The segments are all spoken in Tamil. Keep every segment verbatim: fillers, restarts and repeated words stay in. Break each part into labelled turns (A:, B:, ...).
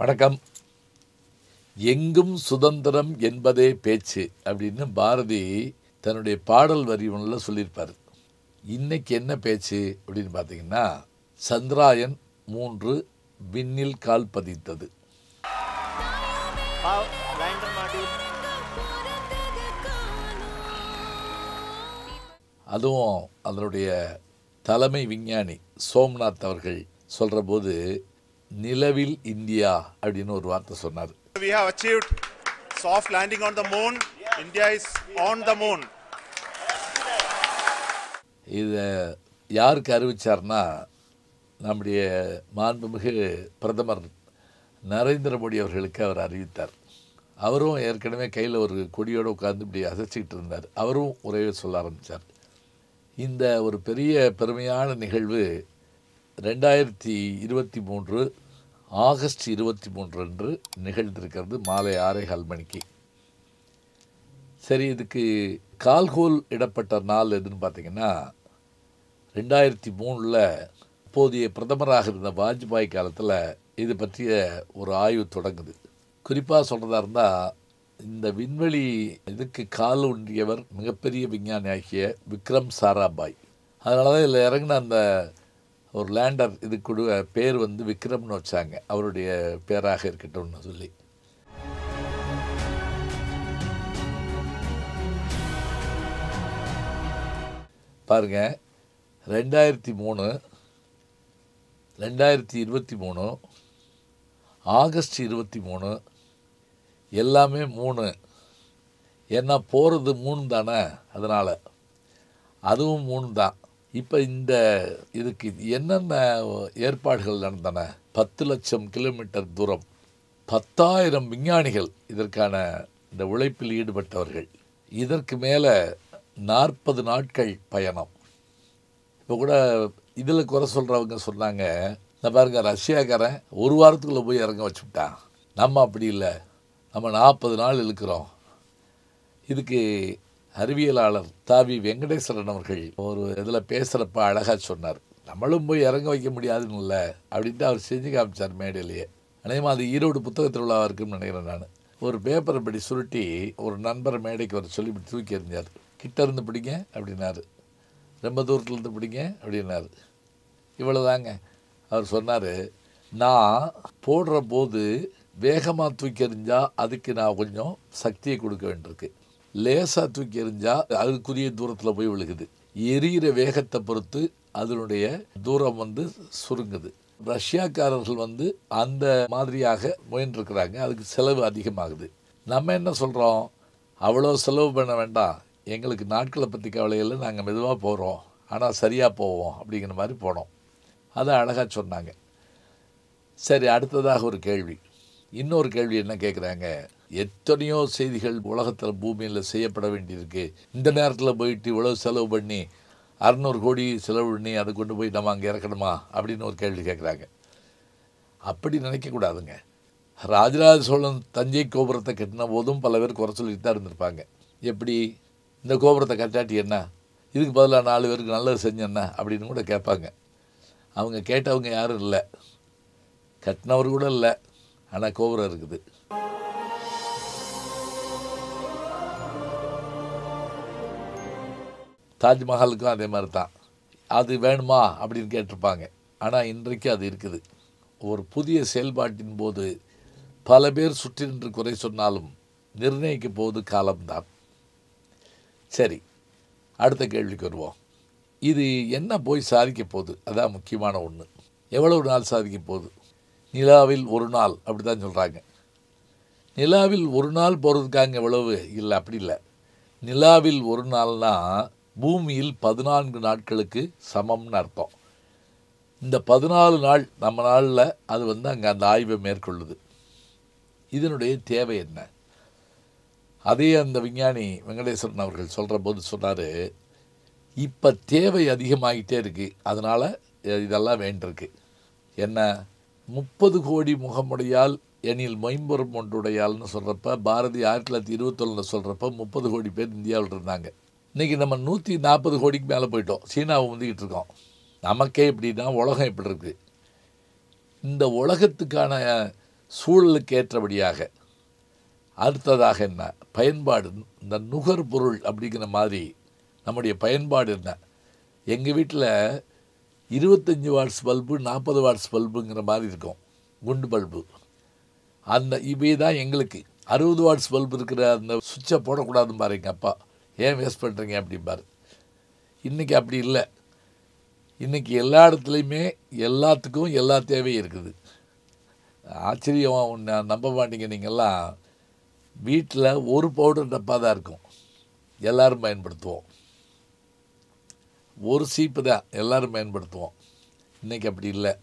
A: வணக்கம். எங்கும் சுதந்திரம் என்பதே பேச்சு அப்படின்னு பாரதி தன்னுடைய பாடல் வரி ஒன்றில் சொல்லியிருப்பார். இன்னைக்கு என்ன பேச்சு அப்படின்னு பார்த்தீங்கன்னா, சந்திராயன் மூன்று விண்ணில் கால் பதித்தது. அதுவும் அதனுடைய தலைமை விஞ்ஞானி சோம்நாத் அவர்கள் சொல்கிற போது நிலவில் இந்தியா அப்படின்னு ஒரு வார்த்தை சொன்னார்.
B: We have achieved soft landing on the moon. India is on the moon.
A: இதை யாருக்கு அறிவிச்சார்னா, நம்முடைய மாண்புமிகு பிரதமர் நரேந்திர மோடி அவர்களுக்கு அவர் அறிவித்தார். அவரும் ஏற்கனவே கையில் ஒரு கொடியோடு உட்கார்ந்து இப்படி அசைச்சிக்கிட்டு இருந்தார். அவரும் உரையை சொல்ல ஆரம்பித்தார். இந்த ஒரு பெரிய பெருமையான நிகழ்வு ரெண்டாயிரத்தி இருபத்தி மூன்று ஆகஸ்ட் இருபத்தி மூன்று அன்று நிகழ்ந்திருக்கிறது மாலை ஆறே கால் மணிக்கு. சரி, இதுக்கு கால்கோல் இடப்பட்ட நாள் எதுன்னு பார்த்தீங்கன்னா, ரெண்டாயிரத்தி மூணில் அப்போதைய பிரதமராக இருந்த வாஜ்பாய் காலத்தில் இது பற்றிய ஒரு ஆய்வு தொடங்குது. குறிப்பாக சொல்கிறதா இருந்தால், இந்த விண்வெளி இதுக்கு கால் ஊன்றியவர் மிகப்பெரிய விஞ்ஞானி ஆகிய விக்ரம் சாராபாய். அதனால தான் இதில் இறங்கின அந்த ஒரு லேண்டர் இது கொடு பேர் வந்து விக்ரம்னு வச்சாங்க, அவருடைய பேராக இருக்கட்டும்னு சொல்லி. பாருங்க, ரெண்டாயிரத்தி மூணு ரெண்டாயிரத்தி இருபத்தி மூணு ஆகஸ்ட் இருபத்தி மூணு எல்லாமே மூணு. ஏன்னா போகிறது மூணு தானே, அதனால் அதுவும் மூணு தான். இப்போ இந்த இதுக்கு என்னென்ன ஏற்பாடுகள் நடந்தன? பத்து லட்சம் கிலோமீட்டர் தூரம், பத்தாயிரம் விஞ்ஞானிகள் இதற்கான இந்த உழைப்பில் ஈடுபட்டவர்கள், இதற்கு மேலே நாற்பது நாட்கள் பயணம். இப்போ கூட இதில் குறை சொல்கிறவங்க சொன்னாங்க, இந்த பாருங்க ரஷ்யாக்காரன் ஒரு வாரத்துக்குள்ளே போய் இறங்க வச்சுவிட்டான், நம்ம அப்படி இல்லை, நம்ம நாற்பது நாள் இழுக்கிறோம். இதுக்கு அறிவியலாளர் தாவி வெங்கடேஸ்வரன் அவர்கள் ஒரு இதில் பேசுகிறப்ப அழகாக சொன்னார், நம்மளும் போய் இறங்க வைக்க முடியாதுன்னு இல்லை அப்படின்ட்டு அவர் செஞ்சு காமிச்சார் மேடையிலேயே. அநேகமாக அது ஈரோடு புத்தக திருவிழாவாக இருக்குன்னு நினைக்கிறேன். நான் ஒரு பேப்பரை படி சுருட்டி ஒரு நண்பரை மேடைக்கு வர சொல்லி இப்படி தூக்கி எறிஞ்சார். கிட்ட இருந்து பிடிங்க அப்படின்னாரு, ரொம்ப தூரத்துலேருந்து பிடிங்க அப்படின்னாரு. இவ்வளோதாங்க. அவர் சொன்னார், நான் போடுற போது வேகமாக தூக்கி எறிஞ்சால் அதுக்கு நான் கொஞ்சம் சக்தியை கொடுக்க வேண்டியிருக்கு, லேசாக தூக்கி எறிஞ்சால் அதுக்குரிய தூரத்தில் போய் விழுகுது, எரிகிற வேகத்தை பொறுத்து அதனுடைய தூரம் வந்து சுருங்குது. ரஷ்யாக்காரர்கள் வந்து அந்த மாதிரியாக முயன்றிருக்கிறாங்க, அதுக்கு செலவு அதிகமாகுது. நம்ம என்ன சொல்கிறோம், அவ்வளோ செலவு பண்ண வேண்டாம், எங்களுக்கு நாட்களை பற்றி கவலையில் நாங்கள் மெதுவாக போகிறோம், ஆனால் சரியாக போவோம் அப்படிங்கிற மாதிரி போனோம். அதை அழகாக சொன்னாங்க. சரி, அடுத்ததாக ஒரு கேள்வி, இன்னொரு கேள்வி என்ன கேட்குறாங்க, எத்தனையோ செய்திகள் உலகத்தில் பூமியில் செய்யப்பட வேண்டியிருக்கு, இந்த நேரத்தில் போயிட்டு இவ்வளோ செலவு பண்ணி அறநூறு கோடி செலவு பண்ணி அதை கொண்டு போய் நம்ம அங்கே இறக்கணுமா அப்படின்னு ஒரு கேள்வி கேட்குறாங்க. அப்படி நினைக்கக்கூடாதுங்க. ராஜராஜ சோழன் தஞ்சை கோபுரத்தை கட்டின போதும் பல பேர் குறை சொல்லிட்டு தான் இருந்திருப்பாங்க. எப்படி இந்த கோபுரத்தை கட்டாட்டி என்ன, இதுக்கு பதிலாக நாலு பேருக்கு நல்லது செஞ்சேன்னா அப்படின்னு கூட கேட்பாங்க. அவங்க கேட்டவங்க யாரும் இல்லை, கட்டினவர் கூட இல்லை, ஆனால் கோபுரம் இருக்குது. தாஜ்மஹாலுக்கும் அதே மாதிரி தான், அது வேணுமா அப்படின்னு கேட்டிருப்பாங்க. ஆனால் இன்றைக்கு அது இருக்குது. ஒரு புதிய செயல்பாட்டின் போது பல பேர் சுற்றி நின்று குறை சொன்னாலும் நிர்ணயிக்க போவது காலம்தான். சரி, அடுத்த கேள்விக்கு வருவோம். இது என்ன போய் சாதிக்க போகுது, அதான் முக்கியமான ஒன்று. எவ்வளவு நாள் சாதிக்க போகுது? நிலாவில் ஒரு நாள் அப்படி தான் சொல்கிறாங்க. நிலாவில் ஒரு நாள் போகிறதுக்காங்க எவ்வளவு இல்லை, அப்படி இல்லை. நிலாவில் ஒரு நாள்னால் பூமியில் பதினான்கு நாட்களுக்கு சமம்னு அர்த்தம். இந்த பதினாலு நாள் நம்ம நாளில் அது வந்து அங்கே அந்த ஆய்வை மேற்கொள்ளுது. இதனுடைய தேவை என்ன? அதே அந்த விஞ்ஞானி வெங்கடேஸ்வரன் அவர்கள் சொல்கிற போது சொன்னார், இப்போ தேவை அதிகமாகிட்டே இருக்குது, அதனால் இதெல்லாம் வேண்டியிருக்கு. என்ன, முப்பது கோடி முகமுடையால் எனில் மொயம்புறம் ஒன்றுடையாள்னு சொல்கிறப்ப பாரதி ஆயிரத்தி தொள்ளாயிரத்தி இருபத்தொன்னில் சொல்கிறப்ப முப்பது கோடி பேர் இந்தியாவில் இருந்தாங்க. இன்றைக்கி நம்ம நூற்றி நாற்பது கோடிக்கு மேலே போயிட்டோம், சீனாவை முந்திக்கிட்டு இருக்கோம். நமக்கே எப்படின்னா உலகம் எப்படி இருக்குது, இந்த உலகத்துக்கான சூழலுக்கு ஏற்றபடியாக. அடுத்ததாக என்ன பயன்பாடு, இந்த நுகர்பொருள் அப்படிங்கிற மாதிரி நம்முடைய பயன்பாடு என்ன. எங்கள் வீட்டில் இருபத்தஞ்சி வாட்ஸ் பல்பு நாற்பது வாட்ஸ் பல்புங்கிற மாதிரி இருக்கும், குண்டு பல்பு. அந்த இவை தான் எங்களுக்கு. அறுபது வாட்ஸ் பல்பு இருக்கிற அந்த சுவிட்சை போடக்கூடாதுன்னு பாருங்க அப்பா, ஏன் வேஸ்ட் பண்ணுறீங்க அப்படிம்பாரு. இன்றைக்கி அப்படி இல்லை. இன்றைக்கி எல்லா இடத்துலையுமே எல்லாத்துக்கும் எல்லா தேவையும் இருக்குது. ஆச்சரியம், ஒன்று நம்ப மாட்டீங்க நீங்கள்லாம். வீட்டில் ஒரு பவுடர் டப்பா தான் இருக்கும், எல்லோரும் பயன்படுத்துவோம். ஒரு சீப்பு தான் எல்லோரும் பயன்படுத்துவோம். இன்றைக்கி அப்படி இல்லை.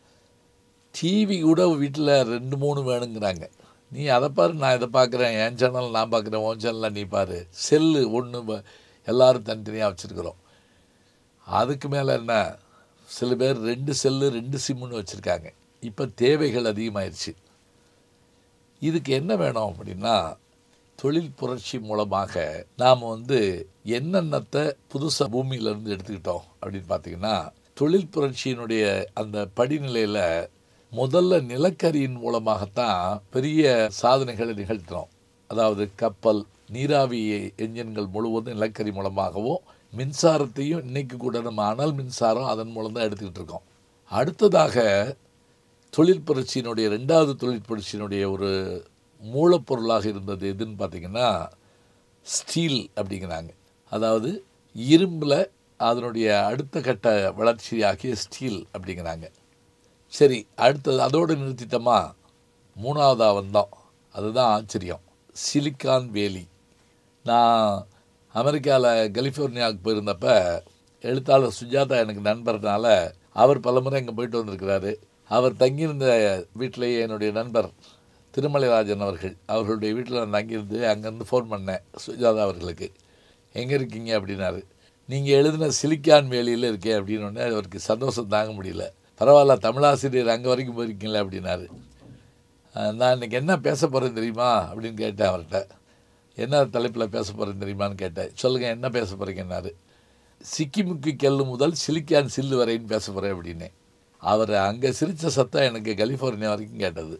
A: டிவி கூட வீட்டில் ரெண்டு மூணு வேணுங்கிறாங்க. நீ அதை பாரு, நான் இதை பார்க்குறேன், என் சேனல் நான் பார்க்குறேன், உன் சேனலில் நீ பாரு. செல்லு ஒன்று எல்லோரும் தனித்தனியாக வச்சுருக்குறோம். அதுக்கு மேலே என்ன, சில பேர் ரெண்டு செல்லு ரெண்டு சிம்முன்னு வச்சுருக்காங்க. இப்போ தேவைகள் அதிகமாகிடுச்சு. இதுக்கு என்ன வேணும் அப்படின்னா, தொழில் புரட்சி மூலமாக நாம் வந்து என்னென்னத்தை புதுசாக பூமியிலேருந்து எடுத்துக்கிட்டோம் அப்படின்னு பார்த்திங்கன்னா, தொழில் புரட்சியினுடைய அந்த படிநிலையில் முதல்ல நிலக்கரியின் மூலமாகத்தான் பெரிய சாதனைகளை நிகழ்த்தினோம். அதாவது கப்பல், நீராவி என்ஜின்கள் முழுவதும் நிலக்கரி மூலமாகவும், மின்சாரத்தையும் இன்றைக்கு கூட நம்ம அனல் மின்சாரம் அதன் மூலம் தான் எடுத்துக்கிட்டு இருக்கோம். அடுத்ததாக தொழில் புரட்சியினுடைய ரெண்டாவது தொழில் புரட்சியினுடைய ஒரு மூலப்பொருளாக இருந்தது எதுன்னு பார்த்திங்கன்னா ஸ்டீல் அப்படிங்கிறாங்க. அதாவது இரும்பில் அதனுடைய அடுத்த கட்ட வளர்ச்சியாகிய ஸ்டீல் அப்படிங்கிறாங்க. சரி, அடுத்தது அதோடு நிறுத்திட்டோமா, மூணாவதாக வந்தோம். அதுதான் ஆச்சரியம், சிலிக்கான் வேலி. நான் அமெரிக்காவில் கலிஃபோர்னியாவுக்கு போயிருந்தப்ப எழுத்தாளர் சுஜாதா எனக்கு நண்பர்னால அவர் பலமுறை இங்கே போயிட்டு வந்திருக்கிறாரு. அவர் தங்கியிருந்த வீட்டிலேயே என்னுடைய நண்பர் திருமலைராஜன் அவர்கள், அவர்களுடைய வீட்டில் நான் தங்கியிருந்து அங்கேருந்து ஃபோன் பண்ணேன் சுஜாதா அவர்களுக்கு. எங்கே இருக்கீங்க அப்படின்னாரு. நீங்கள் எழுதின சிலிக்கான் வேலியில் இருக்கேன் அப்படின்னு. அவருக்கு சந்தோஷம் தாங்க முடியல. பரவாயில்ல, தமிழாசிரியர் அங்கே வரைக்கும் போயிருக்கீங்களே அப்படின்னாரு. நான் இன்றைக்கி என்ன பேச போகிறேன் தெரியுமா அப்படின்னு கேட்டேன் அவர்கிட்ட. என்ன தலைப்பில் பேச போகிறேன் தெரியுமான்னு கேட்டேன். சொல்லுங்கள், என்ன பேச போகிறீங்கன்னாரு. சிக்கிமுக்கி கல்லு முதல் சிலிக்கான் சில்லு வரைன்னு பேச போகிறேன் அப்படின்னேன். அவர் அங்கே சிரித்த சத்தம் எனக்கு கலிஃபோர்னியா வரைக்கும் கேட்டது.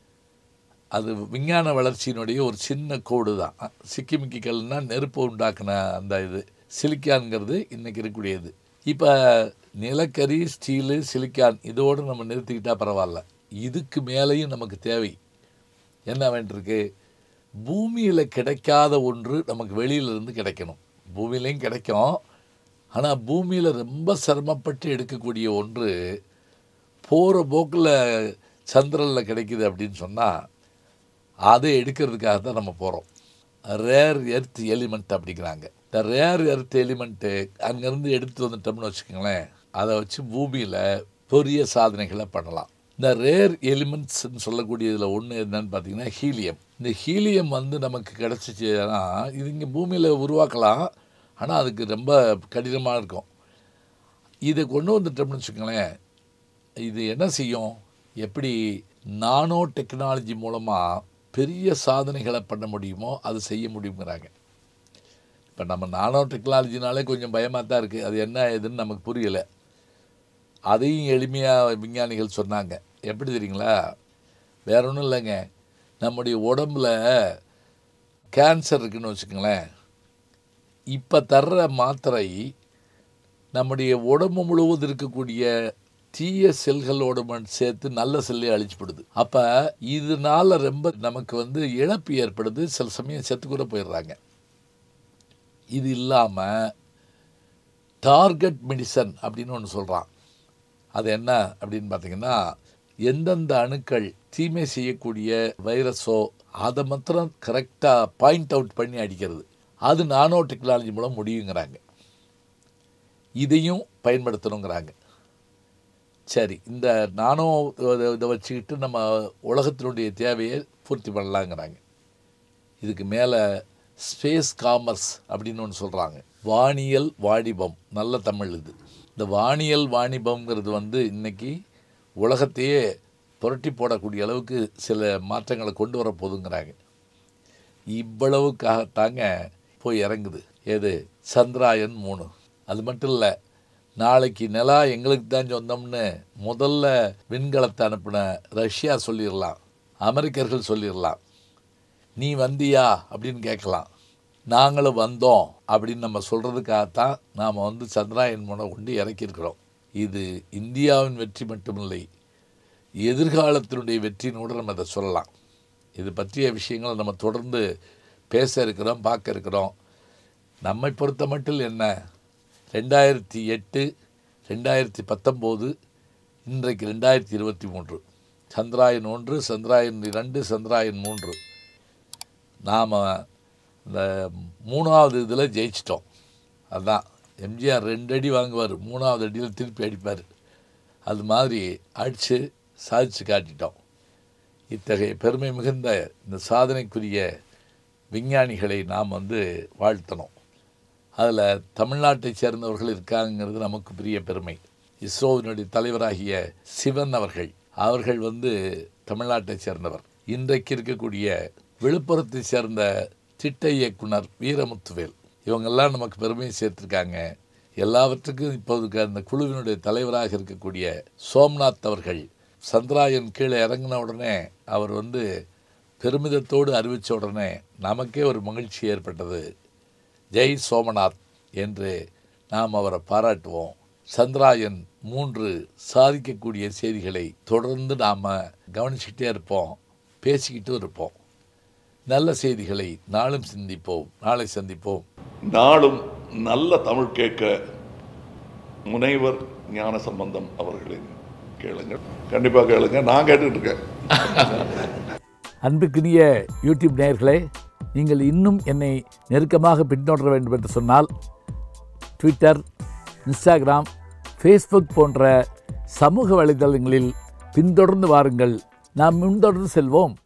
A: அது விஞ்ஞான வளர்ச்சியினுடைய ஒரு சின்ன கோடு தான். சிக்கிமுக்கி கல்லுனா நெருப்பு உண்டாக்குன அந்த இது, சிலிக்கான்ங்கிறது இன்றைக்கி இருக்கக்கூடியது. இப்போ நிலக்கரி, ஸ்டீலு, சிலிக்கான் இதோடு நம்ம நிறுத்திக்கிட்டால் பரவாயில்ல. இதுக்கு மேலேயும் நமக்கு தேவை என்ன வேண்டியிருக்கு, பூமியில் கிடைக்காத ஒன்று நமக்கு வெளியிலிருந்து கிடைக்கணும். பூமியிலையும் கிடைக்கும், ஆனால் பூமியில் ரொம்ப சிரமப்பட்டு எடுக்கக்கூடிய ஒன்று போகிற போக்கில் சந்திரனில் கிடைக்குது அப்படின்னு சொன்னால் அதை எடுக்கிறதுக்காக தான் நம்ம போகிறோம். ரேர் எர்த் எலிமெண்ட் அப்படிங்கிறாங்க. இந்த ரேர் எர்த் எலிமெண்ட்டு அங்கேருந்து எடுத்து வந்துட்டோம்னு வச்சுக்கோங்களேன், அதை வச்சு பூமியில் பெரிய சாதனைகளை பண்ணலாம். இந்த ரேர் எலிமெண்ட்ஸ்ன்னு சொல்லக்கூடியதில் ஒன்று என்னன்னு பார்த்திங்கன்னா ஹீலியம். இந்த ஹீலியம் வந்து நமக்கு கிடச்சிச்சுன்னா இது இங்கே பூமியில் உருவாக்கலாம், ஆனால் அதுக்கு ரொம்ப கடினமாக இருக்கும். இதை கொண்டு வந்துட்டோம்னு வச்சுக்கோங்களேன், இது என்ன செய்யும், எப்படி நானோ டெக்னாலஜி மூலமாக பெரிய சாதனைகளை பண்ண முடியுமோ அது செய்ய முடியுங்கிறாங்க. இப்போ நம்ம நானோ டெக்னாலஜினாலே கொஞ்சம் பயமாக தான் இருக்குது, அது என்ன ஏதுன்னு நமக்கு புரியலை. அதையும் எளிமையாக விஞ்ஞானிகள் சொன்னாங்க. எப்படி தெரியுங்களா, வேற ஒன்றும் இல்லைங்க, நம்முடைய உடம்பில் கேன்சர் இருக்குதுன்னு வச்சுக்கோங்களேன், இப்போ தர்ற மாத்திரை நம்முடைய உடம்பு முழுவதும் இருக்கக்கூடிய தீய செல்களோடு சேர்த்து நல்ல செல்லை அழிச்சுப்படுது. அப்போ இதனால் ரொம்ப நமக்கு வந்து இழப்பு ஏற்படுது, சில சமயம் செத்து கூட போயிடுறாங்க. இது இல்லாமல் டார்கெட் மெடிசன் அப்படின்னு ஒன்று சொல்கிறான். அது என்ன அப்படின்னு பார்த்திங்கன்னா, எந்தெந்த அணுக்கள் தீமை செய்யக்கூடிய வைரஸோ அதை மாத்திரம் கரெக்டாக பாயிண்ட் அவுட் பண்ணி அடிக்கிறது, அது நானோ டெக்னாலஜி மூலம் முடியுங்கிறாங்க. இதையும் பயன்படுத்தணுங்கிறாங்க. சரி, இந்த நானோ இதை வச்சுக்கிட்டு நம்ம உலகத்தினுடைய தேவையை பூர்த்தி பண்ணலாங்கிறாங்க. இதுக்கு மேலே ஸ்பேஸ் காமர்ஸ் அப்படின்னு ஒன்று சொல்கிறாங்க. வானியல் வாணிபம், நல்ல தமிழ் இது. இந்த வானியல் வாணிபம்ங்கிறது வந்து இன்றைக்கி உலகத்தையே புரட்டி போடக்கூடிய அளவுக்கு சில மாற்றங்களை கொண்டு வர போதுங்கிறாங்க. இவ்வளவுக்காகத்தாங்க போய் இறங்குது ஏது சந்திராயன் மூணு. அது மட்டும் இல்லை, நாளைக்கு நிலா எங்களுக்கு தான் சொந்தம்னு முதல்ல விண்கலத்தை அனுப்பின ரஷ்யா சொல்லிடலாம். அமெரிக்கர்கள் சொல்லிடலாம், நீ வந்தியா அப்படின்னு கேட்கலாம். நாங்களும் வந்தோம் அப்படின்னு நம்ம சொல்கிறதுக்காகத்தான் நாம் வந்து சந்திராயன் மூணை கொண்டு இறக்கியிருக்கிறோம். இது இந்தியாவின் வெற்றி மட்டுமில்லை, எதிர்காலத்தினுடைய வெற்றினோடு நம்ம அதை சொல்லலாம். இது பற்றிய விஷயங்களை நம்ம தொடர்ந்து பேச இருக்கிறோம், பார்க்க இருக்கிறோம். நம்மை பொறுத்த மட்டும் என்ன, ரெண்டாயிரத்தி எட்டு ரெண்டாயிரத்தி பத்தொம்போது இன்றைக்கு ரெண்டாயிரத்தி இருபத்தி மூன்று சந்திராயன் ஒன்று, சந்திராயன் இரண்டு, சந்திராயன் மூன்று, நாம் இந்த மூணாவது இதில் ஜெயிச்சிட்டோம். அதுதான் எம்ஜிஆர் ரெண்டு அடி வாங்குவார், மூணாவது அடியில் திருப்பி அடிப்பார். அது மாதிரி அடித்து சாதித்து காட்டிட்டோம். இத்தகைய பெருமை மிகுந்த இந்த சாதனைக்குரிய விஞ்ஞானிகளை நாம் வந்து வாழ்த்தணும். அதில் தமிழ்நாட்டை சேர்ந்தவர்கள் இருக்காங்கிறது நமக்கு பெரிய பெருமை. இஸ்ரோவினுடைய தலைவராகிய சிவன் அவர்கள் அவர்கள் வந்து தமிழ்நாட்டை சேர்ந்தவர். இன்றைக்கு இருக்கக்கூடிய விழுப்புரத்தை சேர்ந்த திட்ட இயக்குனர் வீரமுத்துவேல், இவங்கெல்லாம் நமக்கு பெருமையை சேர்த்துருக்காங்க. எல்லாவற்றுக்கும் இப்போதுக்கு அந்த குழுவினுடைய தலைவராக இருக்கக்கூடிய சோம்நாத் அவர்கள் சந்திராயன் கீழே இறங்கின உடனே அவர் வந்து பெருமிதத்தோடு அறிவித்த உடனே நமக்கே ஒரு மகிழ்ச்சி ஏற்பட்டது. ஜெய் சோமநாத் என்று நாம் அவரை பாராட்டுவோம். சந்திராயன் மூன்று சாதிக்கக்கூடிய செய்திகளை தொடர்ந்து நாம் கவனிச்சுக்கிட்டே இருப்போம், பேசிக்கிட்டு இருப்போம். நல்ல செய்திகளை நாளும் சிந்திப்போம், நாளை சந்திப்போம்.
C: நாளும் நல்ல தமிழ் கேட்க முனைவர் ஞானசம்பந்தம் அவர்களின் கேளுங்கள். கண்டிப்பாக கேளுங்க, நான் கேட்டுட்டு இருக்கேன்.
A: அன்புக்குரிய யூடியூப் நேயர்களே, நீங்கள் இன்னும் என்னை நெருக்கமாக பின்தொடர வேண்டும் என்று சொன்னால் ட்விட்டர், இன்ஸ்டாகிராம், ஃபேஸ்புக் போன்ற சமூக வலைதளங்களில் பின்தொடர்ந்து வாருங்கள். நாம் முன்தொடர்ந்து செல்வோம்.